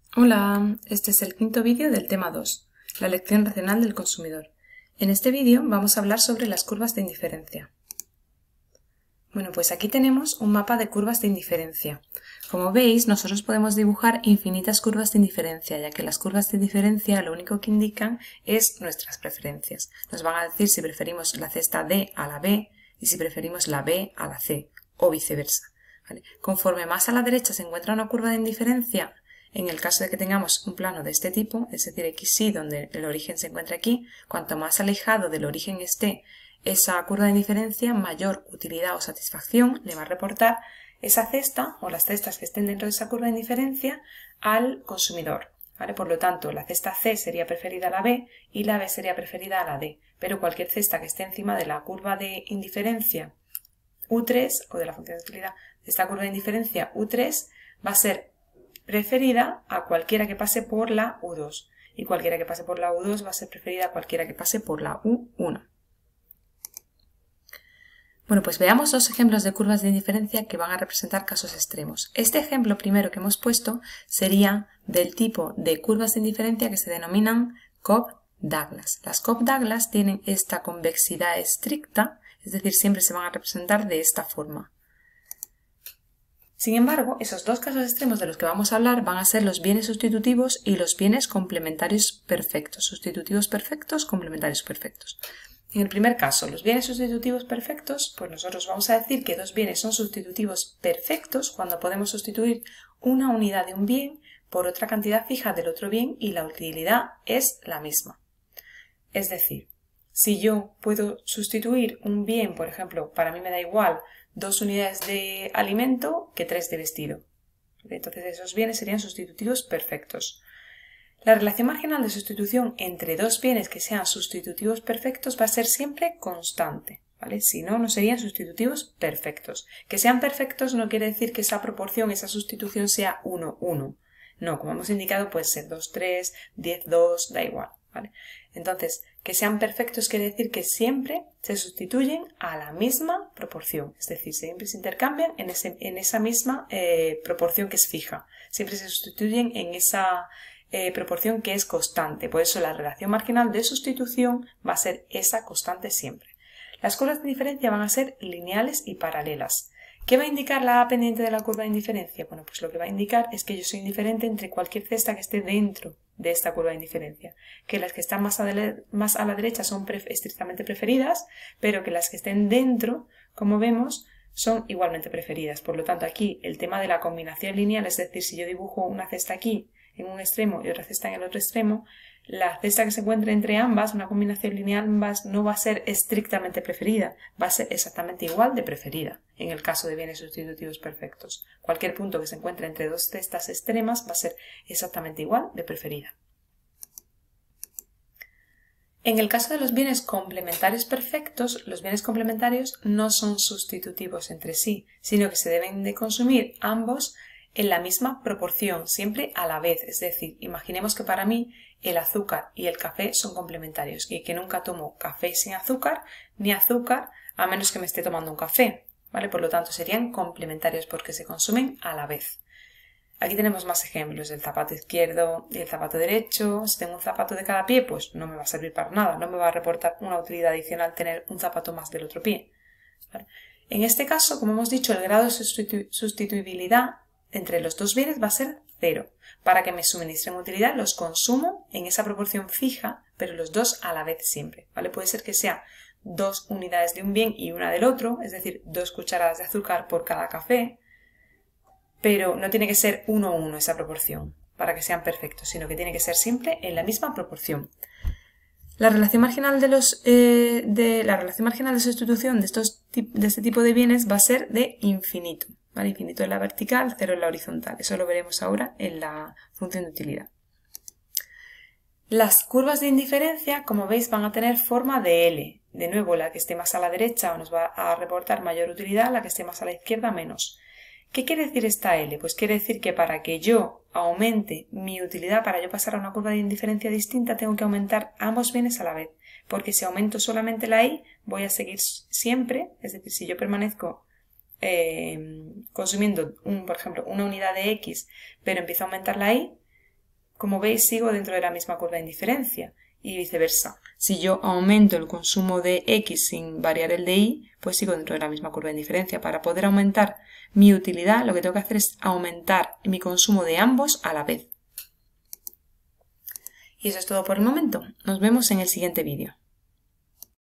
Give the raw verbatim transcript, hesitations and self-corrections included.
Hola, este es el quinto vídeo del tema dos, la elección racional del consumidor. En este vídeo vamos a hablar sobre las curvas de indiferencia. Bueno, pues aquí tenemos un mapa de curvas de indiferencia. Como veis, nosotros podemos dibujar infinitas curvas de indiferencia, ya que las curvas de indiferencia lo único que indican es nuestras preferencias. Nos van a decir si preferimos la cesta D a la B y si preferimos la B a la C, o viceversa. ¿Vale? Conforme más a la derecha se encuentra una curva de indiferencia, en el caso de que tengamos un plano de este tipo, es decir, equis y, donde el origen se encuentra aquí, cuanto más alejado del origen esté esa curva de indiferencia, mayor utilidad o satisfacción le va a reportar esa cesta o las cestas que estén dentro de esa curva de indiferencia al consumidor. ¿Vale? Por lo tanto, la cesta C sería preferida a la B y la B sería preferida a la D, pero cualquier cesta que esté encima de la curva de indiferencia u tres o de la función de utilidad de esta curva de indiferencia u tres va a ser preferida a cualquiera que pase por la u dos y cualquiera que pase por la u dos va a ser preferida a cualquiera que pase por la u uno. Bueno, pues veamos dos ejemplos de curvas de indiferencia que van a representar casos extremos. Este ejemplo primero que hemos puesto sería del tipo de curvas de indiferencia que se denominan Cobb-Douglas. Las Cobb-Douglas tienen esta convexidad estricta, es decir, siempre se van a representar de esta forma. Sin embargo, esos dos casos extremos de los que vamos a hablar van a ser los bienes sustitutivos y los bienes complementarios perfectos. Sustitutivos perfectos, complementarios perfectos. En el primer caso, los bienes sustitutivos perfectos, pues nosotros vamos a decir que dos bienes son sustitutivos perfectos cuando podemos sustituir una unidad de un bien por otra cantidad fija del otro bien y la utilidad es la misma. Es decir, si yo puedo sustituir un bien, por ejemplo, para mí me da igual dos unidades de alimento que tres de vestido. Entonces esos bienes serían sustitutivos perfectos. La relación marginal de sustitución entre dos bienes que sean sustitutivos perfectos va a ser siempre constante, ¿vale? Si no, no serían sustitutivos perfectos. Que sean perfectos no quiere decir que esa proporción, esa sustitución sea uno uno. No, como hemos indicado, puede ser dos tres, diez dos, da igual, ¿vale? Entonces, que sean perfectos quiere decir que siempre se sustituyen a la misma proporción, es decir, siempre se intercambian en, ese, en esa misma eh, proporción que es fija. Siempre se sustituyen en esa eh, proporción que es constante. Por eso la relación marginal de sustitución va a ser esa constante siempre. Las curvas de diferencia van a ser lineales y paralelas. ¿Qué va a indicar la A pendiente de la curva de indiferencia? Bueno, pues lo que va a indicar es que yo soy indiferente entre cualquier cesta que esté dentro de esta curva de indiferencia, que las que están más a, de, más a la derecha son pre, estrictamente preferidas, pero que las que estén dentro, como vemos, son igualmente preferidas. Por lo tanto, aquí el tema de la combinación lineal, es decir, si yo dibujo una cesta aquí en un extremo y otra cesta en el otro extremo, la cesta que se encuentre entre ambas, una combinación lineal, ambas no va a ser estrictamente preferida, va a ser exactamente igual de preferida en el caso de bienes sustitutivos perfectos. Cualquier punto que se encuentre entre dos cestas extremas va a ser exactamente igual de preferida. En el caso de los bienes complementarios perfectos, los bienes complementarios no son sustitutivos entre sí, sino que se deben de consumir ambos en la misma proporción, siempre a la vez. Es decir, imaginemos que para mí el azúcar y el café son complementarios y que nunca tomo café sin azúcar ni azúcar a menos que me esté tomando un café, ¿vale? Por lo tanto, serían complementarios porque se consumen a la vez. Aquí tenemos más ejemplos, el zapato izquierdo y el zapato derecho. Si tengo un zapato de cada pie, pues no me va a servir para nada, no me va a reportar una utilidad adicional tener un zapato más del otro pie, ¿vale? En este caso, como hemos dicho, el grado de sustitu- sustituibilidad entre los dos bienes va a ser cero. Para que me suministren utilidad los consumo en esa proporción fija, pero los dos a la vez siempre, ¿vale? Puede ser que sea dos unidades de un bien y una del otro, es decir, dos cucharadas de azúcar por cada café, pero no tiene que ser uno a uno esa proporción para que sean perfectos, sino que tiene que ser siempre en la misma proporción. La relación marginal de, los, eh, de, la relación marginal de sustitución de, estos, de este tipo de bienes va a ser de infinito, ¿vale? Infinito en la vertical, cero en la horizontal. Eso lo veremos ahora en la función de utilidad. Las curvas de indiferencia, como veis, van a tener forma de L. De nuevo, la que esté más a la derecha nos va a reportar mayor utilidad, la que esté más a la izquierda menos. ¿Qué quiere decir esta L? Pues quiere decir que para que yo aumente mi utilidad, para yo pasar a una curva de indiferencia distinta, tengo que aumentar ambos bienes a la vez. Porque si aumento solamente la Y, voy a seguir siempre, es decir, si yo permanezco eh, consumiendo, un, por ejemplo, una unidad de X, pero empiezo a aumentar la Y, como veis, sigo dentro de la misma curva de indiferencia y viceversa. Si yo aumento el consumo de X sin variar el de Y, pues sigo dentro de la misma curva de indiferencia. Para poder aumentar mi utilidad, lo que tengo que hacer es aumentar mi consumo de ambos a la vez. Y eso es todo por el momento. Nos vemos en el siguiente vídeo.